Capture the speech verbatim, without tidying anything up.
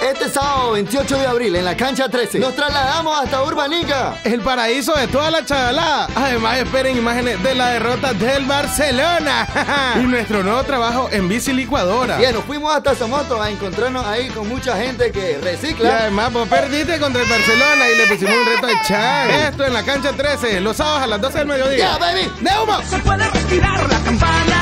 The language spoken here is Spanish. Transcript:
Este sábado veintiocho de abril en la cancha trece nos trasladamos hasta Urbanica, el paraíso de toda la chavalada. Además esperen imágenes de la derrota del Barcelona y nuestro nuevo trabajo en bici licuadora. Bien, nos fuimos hasta Somoto a encontrarnos ahí con mucha gente que recicla. Y además vos perdiste contra el Barcelona y le pusimos un reto de Chan. Esto en la cancha trece, los sábados a las doce del mediodía. ¡Ya, baby! ¡De humo! Se puede respirar la campana.